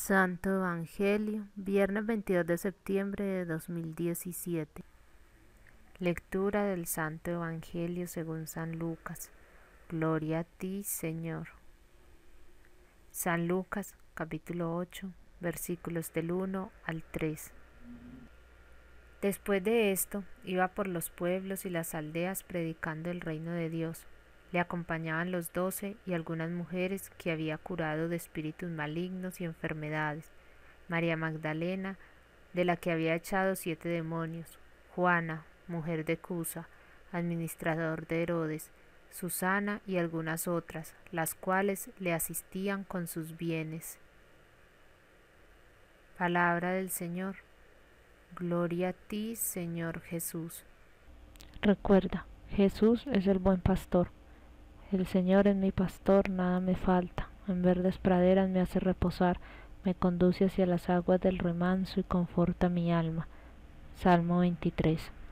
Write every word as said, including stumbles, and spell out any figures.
Santo Evangelio, viernes veintidós de septiembre de dos mil diecisiete. Lectura del Santo Evangelio según San Lucas. Gloria a ti, Señor. San Lucas, capítulo ocho, versículos del uno al tres. Después de esto, iba por los pueblos y las aldeas predicando el reino de Dios. Le acompañaban los doce y algunas mujeres que había curado de espíritus malignos y enfermedades: María Magdalena, de la que había echado siete demonios; Juana, mujer de Cusa, administrador de Herodes; Susana y algunas otras, las cuales le asistían con sus bienes. Palabra del Señor. Gloria a ti, Señor Jesús. Recuerda, Jesús es el buen pastor. El Señor es mi pastor, nada me falta. En verdes praderas me hace reposar, me conduce hacia las aguas del remanso y conforta mi alma. Salmo veintitrés.